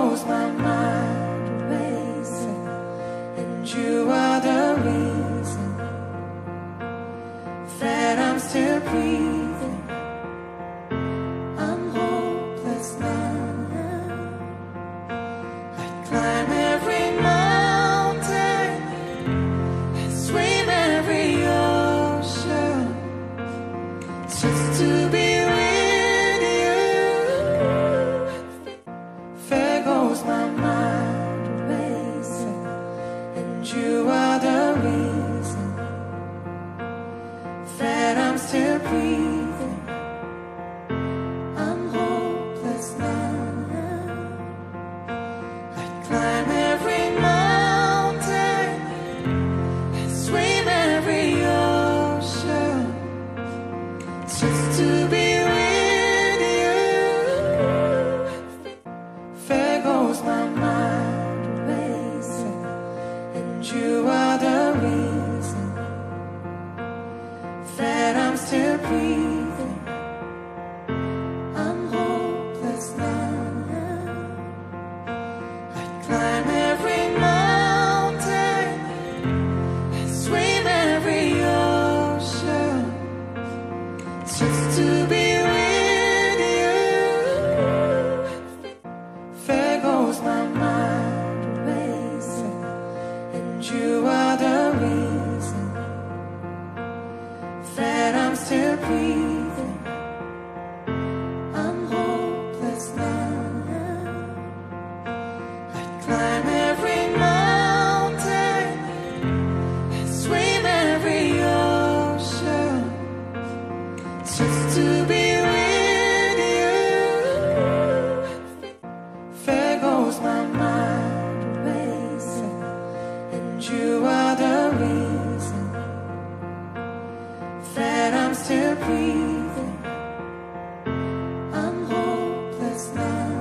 goes my mind racing, and you are the reason that I'm still breathing. I'm hopeless now. I'd climb every mountain and swim every ocean just to be with you. There goes my mind racing, and you are the reason that I'm still breathing. I'm hopeless now. I'd climb every mountain and swim every ocean just to be with you. There goes my mind racing, and you are the reason that I'm still breathing. I'm hopeless now. I'd climb every mountain and swim every ocean just to be with you. There goes my mind racing, and you are the reason that I'm still breathing. I'm hopeless now. I'd climb every mountain and swim every ocean just to be with you. There goes my mind racing, and you are the reason that I'm still breathing. I'm hopeless now.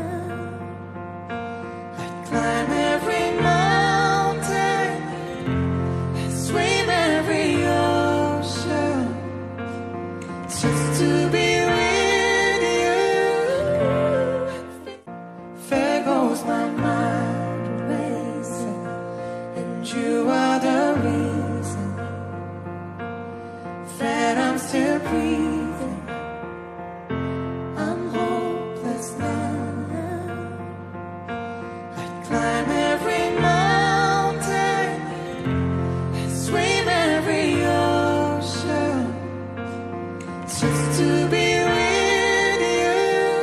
I'd climb every mountain and swim every ocean just to be with you. There goes my mind racing, and you are the reason that I'm still breathing. I'm hopeless now. I'd climb every mountain and swim every ocean just to be with you.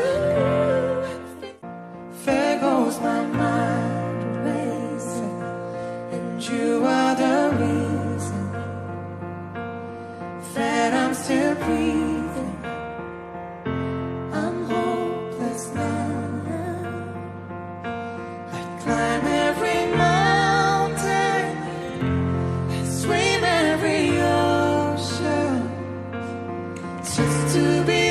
There goes my mind racing, and you are the reason that I'm still breathing. I'm hopeless now. I'd climb every mountain and swim every ocean just to be